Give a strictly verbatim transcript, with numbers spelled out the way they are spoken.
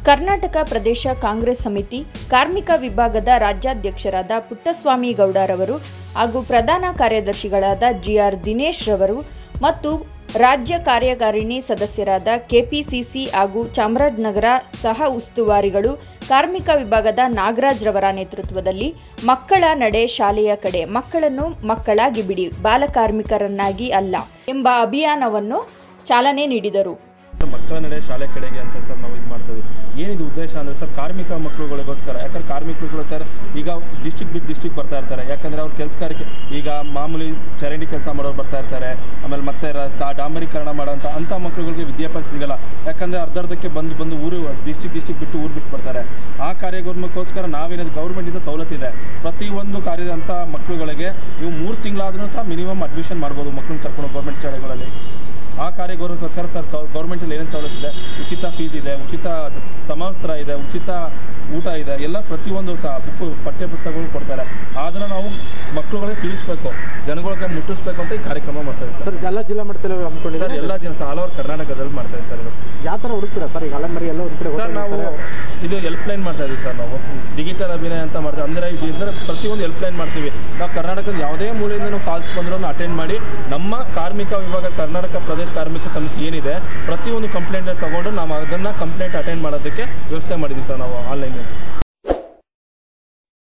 ಕರ್ನಾಟಕ ಪ್ರದೇಶ ಕಾಂಗ್ರೆಸ್ ಸಮಿತಿ ಕಾರ್ಮಿಕ ವಿಭಾಗದ ರಾಜ್ಯಾಧ್ಯಕ್ಷರಾದ ಪುಟ್ಟಸ್ವಾಮಿ ಗೌಡರವರು ಹಾಗೂ ಪ್ರಧಾನ ಕಾರ್ಯದರ್ಶಿಗಳಾದ ಜಿಆರ್ ದಿನೇಶ್ ರವರು ಮತ್ತು ರಾಜ್ಯ ಕಾರ್ಯಕಾರಿಣಿ ಸದಸ್ಯರಾದ ಕೆಪಿಸಿಸಿ ಹಾಗೂ ಚಾಮರಾಜನಗರ ಸಹ ಉಸ್ತುವಾರಿಗಳು ಕಾರ್ಮಿಕ ವಿಭಾಗದ ನಾಗರಾಜ್ ರವರ ನೇತೃತ್ವದಲ್ಲಿ ಮಕ್ಕಳ ನಡೆ ಶಾಲೆಯ ಕಡೆ, ಮಕ್ಕಳನ್ನು ಮಕ್ಕಳಾಗಿ ಬಿಡಿ, ಬಾಲಕಾರ್ಮಿಕರನ್ನಾಗಿ ಅಲ್ಲ ಎಂಬ ಅಭಿಯಾನವನ್ನು ಚಾಲನೆ ನೀಡಿದರು. ಮಕ್ಕಳ ನಡೆ ಶಾಲೆ ಕಡೆಗೆ ಅಂತ ಸರ್ ನಾವು ಇದು ಮಾಡ್ತೀವಿ. ಏನಿದು ಉದ್ದೇಶ ಅಂದರೆ ಸರ್ ಕಾರ್ಮಿಕ ಮಕ್ಕಳುಗಳಿಗೋಸ್ಕರ. ಯಾಕಂದ್ರೆ ಕಾರ್ಮಿಕರುಗಳು ಸರ್ ಈಗ ಡಿಸ್ಟಿಕ್ ಬಿಟ್ಟು ಡಿಸ್ಟಿಕ್ ಬರ್ತಾ ಇರ್ತಾರೆ. ಯಾಕಂದರೆ ಅವ್ರ ಕೆಲಸಗಾರಿಕೆ ಈಗ ಮಾಮೂಲಿ ಚರಂಡಿ ಕೆಲಸ ಮಾಡೋರು ಬರ್ತಾ ಇರ್ತಾರೆ. ಆಮೇಲೆ ಮತ್ತೆ ಡಾಂಬರೀಕರಣ ಮಾಡೋಂಥ ಅಂಥ ಮಕ್ಕಳುಗಳಿಗೆ ವಿದ್ಯಾಭ್ಯಾಸ ಸಿಗಲ್ಲ. ಯಾಕಂದರೆ ಅರ್ಧರ್ಧಕ್ಕೆ ಬಂದು ಬಂದು ಊರು ಡಿಸ್ಟಿಕ್ ಡಿಸ್ಟಿಕ್ ಬಿಟ್ಟು ಊರು ಬಿಟ್ಟು ಬರ್ತಾರೆ. ಆ ಕಾರ್ಯಕ್ರಮಕ್ಕೋಸ್ಕರ ನಾವೇನದು ಗೌರ್ಮೆಂಟಿಂದ ಸವಲತ್ತಿದೆ. ಪ್ರತಿಯೊಂದು ಕಾರ್ಯದಂಥ ಮಕ್ಕಳುಗಳಿಗೆ ನೀವು ಮೂರು ತಿಂಗಳಾದ್ರೂ ಸಹ ಮಿನಿಮಮ್ ಅಡ್ಮಿಷನ್ ಮಾಡ್ಬೋದು ಮಕ್ಕಳನ್ನ ಕರ್ಕೊಂಡು ಗೌರ್ಮೆಂಟ್ ಶಾಲೆಗಳಲ್ಲಿ. ಆ ಕಾರ್ಯಕ್ಕೋಸ್ಕರ ಸರ್ ಗೌರ್ಮೆಂಟಲ್ಲಿ ಏನೇನು ಸವಲತ್ತಿದೆ, ಉಚಿತ ಫೀಸ್ ಇದೆ, ಉಚಿತ ಸಮವಸ್ತ್ರ ಇದೆ, ಉಚಿತ ಊಟ ಇದೆ, ಎಲ್ಲ ಪ್ರತಿಯೊಂದು ಸಹ ಬುಕ್ಕು ಪಠ್ಯ ಪುಸ್ತಕಗಳು ಕೊಡ್ತಾರೆ. ಅದನ್ನು ನಾವು ಮಕ್ಕಳುಗಳಿಗೆ ತಿಳಿಸ್ಬೇಕು, ಜನಗಳಿಗೆ ಮುಟ್ಟಿಸ್ಬೇಕು ಅಂತ ಈ ಕಾರ್ಯಕ್ರಮ ಮಾಡ್ತಾರೆ ಸರ್. ಎಲ್ಲ ಜಿಲ್ಲಾ ಮಟ್ಟದಲ್ಲಿ ಹಮ್ಮಿಕೊಂಡಿದ್ದೀವಿ ಸರ್. ಎಲ್ಲ ಜನ ಸಹ ಹಲವಾರು ಕರ್ನಾಟಕದಲ್ಲಿ ಮಾಡ್ತಾರೆ ಸರ್. ಇದು ಯಾವ ಥರ ಹುಡುಕ್ತೀರಾ ಸರ್? ಈಗ ಅಲೆಮರಿ ಎಲ್ಲ ಹುಡುಕ್ತೀರಾ ಸರ್? ನಾವು ಇದು ಹೆಲ್ಪ್ ಲೈನ್ ಮಾಡ್ತಾ ಇದ್ದೀವಿ ಸರ್. ನಾವು ಡಿಜಿಟಲ್ ಅಭಿನಯ ಅಂತ ಮಾಡ್ತೀವಿ. ಅಂದರೆ ಇದರಿಂದ ಪ್ರತಿಯೊಂದು ಹೆಲ್ಪ್ ಲೈನ್ ಮಾಡ್ತೀವಿ. ನಾವು ಕರ್ನಾಟಕದ ಯಾವುದೇ ಮೂಲೆಯಿಂದ ನಾವು ಕಾಲ್ಸ್ ಬಂದರೂ ಅಟೆಂಡ್ ಮಾಡಿ ನಮ್ಮ ಕಾರ್ಮಿಕ ವಿಭಾಗ ಕರ್ನಾಟಕ ಪ್ರದೇಶ ಕಾರ್ಮಿಕ ಸಮಿತಿ ಏನಿದೆ ಪ್ರತಿಯೊಂದು ಕಂಪ್ಲೇಂಟ್ ತಗೊಂಡು ನಾವು ಅದನ್ನು ಕಂಪ್ಲೇಂಟ್ ಅಟೆಂಡ್ ಮಾಡೋದಕ್ಕೆ ವ್ಯವಸ್ಥೆ ಮಾಡಿದ್ದೀವಿ ಸರ್ ನಾವು ಆನ್ಲೈನ್.